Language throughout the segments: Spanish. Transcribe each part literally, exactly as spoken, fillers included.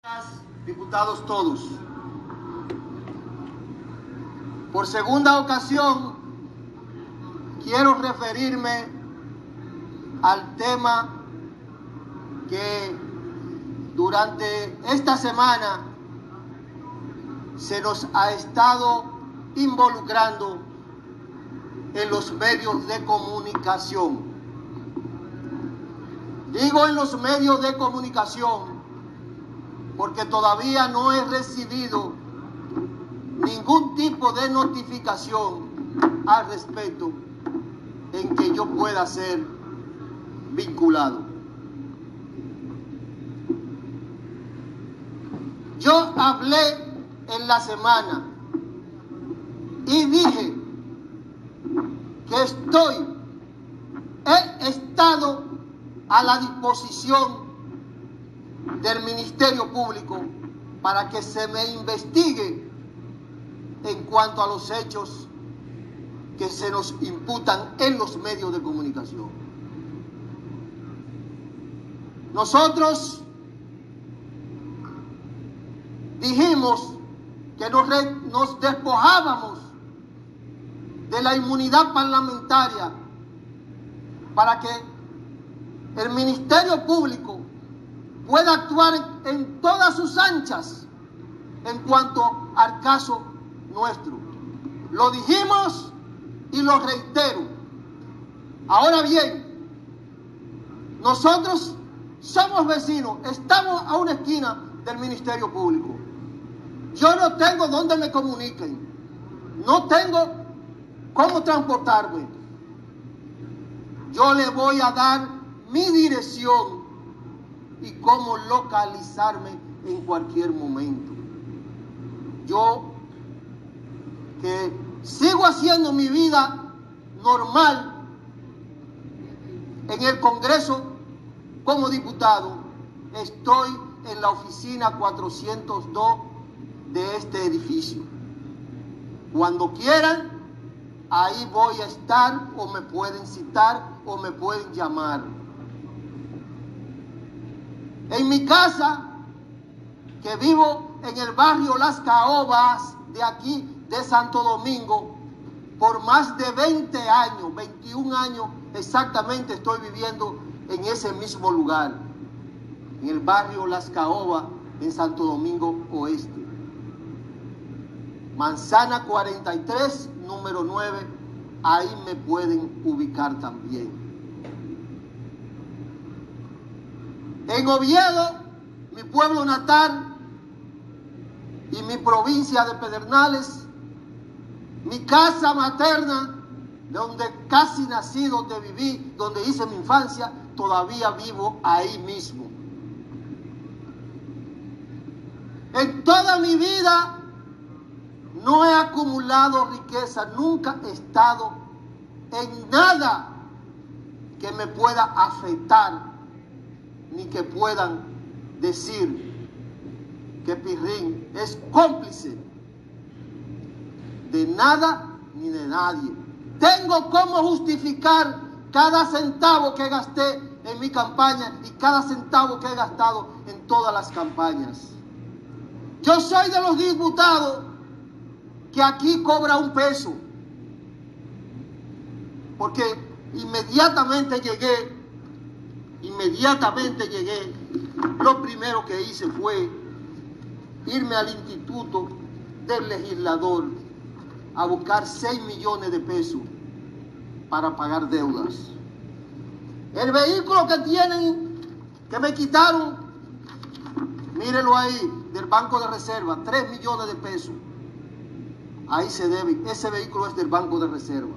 Gracias, diputados todos. Por segunda ocasión, quiero referirme al tema que durante esta semana se nos ha estado involucrando en los medios de comunicación. Digo en los medios de comunicación porque todavía no he recibido ningún tipo de notificación al respecto en que yo pueda ser vinculado. Yo hablé en la semana y dije que estoy, he estado a la disposición del Ministerio Público para que se me investigue en cuanto a los hechos que se nos imputan en los medios de comunicación. Nosotros dijimos que nos, re, nos despojábamos de la inmunidad parlamentaria para que el Ministerio Público pueda actuar en, en todas sus anchas en cuanto al caso nuestro. Lo dijimos y lo reitero. Ahora bien, nosotros somos vecinos, estamos a una esquina del Ministerio Público. Yo no tengo dónde me comuniquen, no tengo cómo transportarme. Yo le voy a dar mi dirección y cómo localizarme en cualquier momento. Yo, que sigo haciendo mi vida normal en el Congreso como diputado, estoy en la oficina cuatrocientos dos de este edificio. Cuando quieran, ahí voy a estar, o me pueden citar o me pueden llamar. En mi casa, que vivo en el barrio Las Caobas de aquí, de Santo Domingo, por más de veinte años, veintiún años exactamente estoy viviendo en ese mismo lugar, en el barrio Las Caobas, en Santo Domingo Oeste. Manzana cuarenta y tres, número nueve, ahí me pueden ubicar también. En Oviedo, mi pueblo natal y mi provincia de Pedernales, mi casa materna, donde casi nací, donde viví, donde hice mi infancia, todavía vivo ahí mismo. En toda mi vida no he acumulado riqueza, nunca he estado en nada que me pueda afectar, ni que puedan decir que Pirrín es cómplice de nada ni de nadie. Tengo cómo justificar cada centavo que gasté en mi campaña y cada centavo que he gastado en todas las campañas. Yo soy de los diputados que aquí cobra un peso, porque inmediatamente llegué Inmediatamente llegué, lo primero que hice fue irme al Instituto del Legislador a buscar seis millones de pesos para pagar deudas. El vehículo que tienen, que me quitaron, mírenlo ahí, del Banco de Reserva, tres millones de pesos. Ahí se debe, ese vehículo es del Banco de Reserva.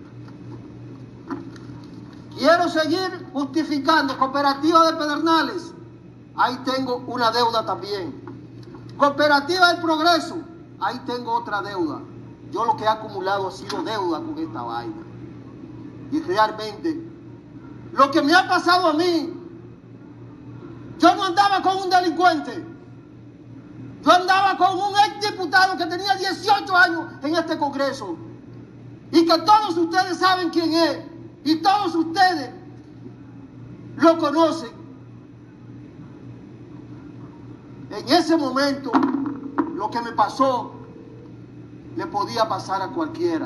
Quiero seguir justificando. Cooperativa de Pedernales, ahí tengo una deuda también. Cooperativa del Progreso, ahí tengo otra deuda. Yo lo que he acumulado ha sido deuda con esta vaina. Y realmente, lo que me ha pasado a mí, yo no andaba con un delincuente. Yo andaba con un exdiputado que tenía dieciocho años en este Congreso. Y que todos ustedes saben quién es. Y todos ustedes lo conocen. En ese momento, lo que me pasó le podía pasar a cualquiera.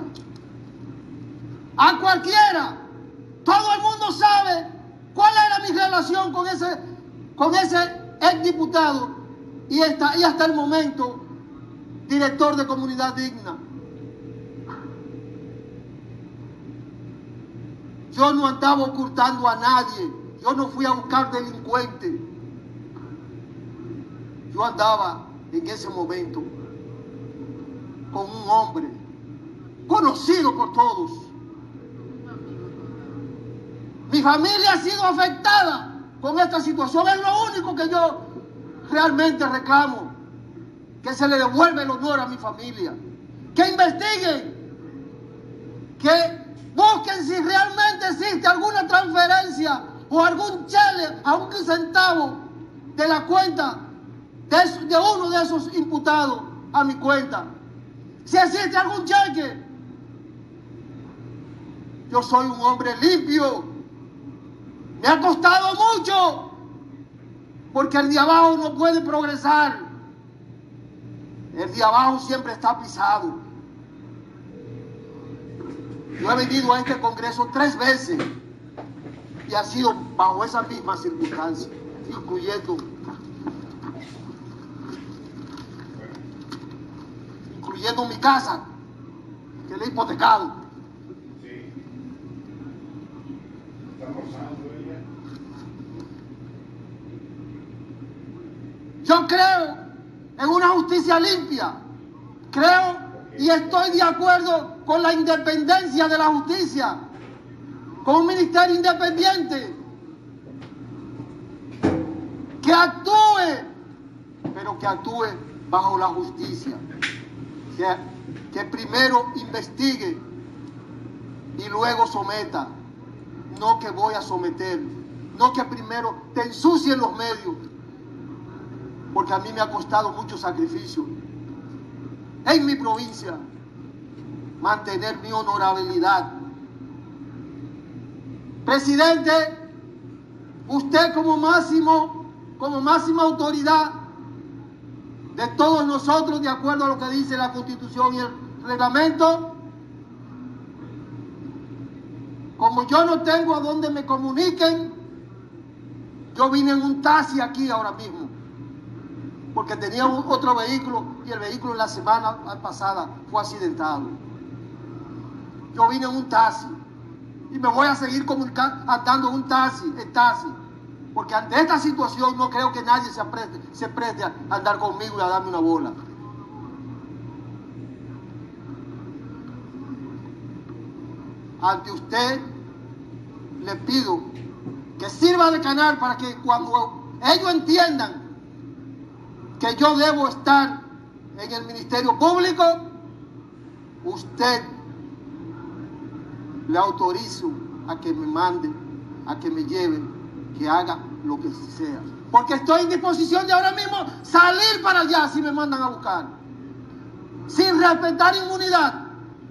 A cualquiera. Todo el mundo sabe cuál era mi relación con ese, con ese exdiputado y, esta, y hasta el momento director de Comunidad Digna. Yo no andaba ocultando a nadie. Yo no fui a buscar delincuentes. Yo andaba en ese momento con un hombre conocido por todos. Mi familia ha sido afectada con esta situación. Es lo único que yo realmente reclamo. Que se le devuelva el honor a mi familia. Que investiguen. Que busquen si realmente existe alguna transferencia o algún chele, algún centavo de la cuenta de, de uno de esos imputados a mi cuenta. Si existe algún cheque. Yo soy un hombre limpio. Me ha costado mucho, porque el de abajo no puede progresar. El de abajo siempre está pisado. Yo he venido a este Congreso tres veces y ha sido bajo esas mismas circunstancias, incluyendo, incluyendo mi casa, que le he hipotecado. Sí. Está forzando ella. Yo creo en una justicia limpia. Creo y estoy de acuerdo con la independencia de la justicia, con un ministerio independiente que actúe, pero que actúe bajo la justicia, que, que primero investigue y luego someta, no que voy a someter, no que primero te ensucien los medios, porque a mí me ha costado mucho sacrificio en mi provincia mantener mi honorabilidad. Presidente, usted como máximo, como máxima autoridad de todos nosotros, de acuerdo a lo que dice la Constitución y el reglamento, como yo no tengo a dónde me comuniquen, yo vine en un taxi aquí ahora mismo, porque tenía un, otro vehículo y el vehículo la semana pasada fue accidentado. Yo vine en un taxi y me voy a seguir comunicando, andando en un taxi, en taxi, porque ante esta situación no creo que nadie se preste, se preste a andar conmigo y a darme una bola. Ante usted le pido que sirva de canal para que cuando ellos entiendan que yo debo estar en el Ministerio Público, usted le autorizo a que me mande, a que me lleve, que haga lo que sea. Porque estoy en disposición de ahora mismo salir para allá si me mandan a buscar, sin respetar inmunidad.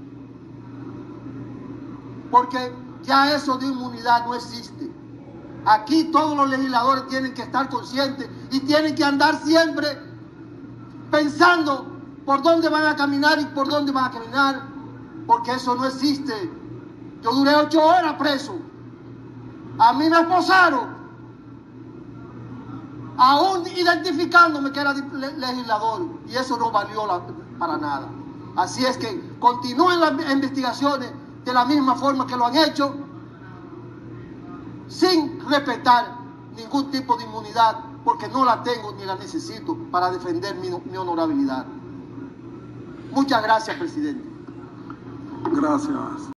Porque ya eso de inmunidad no existe. Aquí todos los legisladores tienen que estar conscientes y tienen que andar siempre pensando por dónde van a caminar y por dónde van a caminar, porque eso no existe. Yo duré ocho horas preso. A mí me esposaron, aún identificándome que era legislador, y eso no valió la, para nada. Así es que continúen las investigaciones de la misma forma que lo han hecho, sin respetar ningún tipo de inmunidad, porque no la tengo ni la necesito para defender mi, mi honorabilidad. Muchas gracias, presidente. Gracias.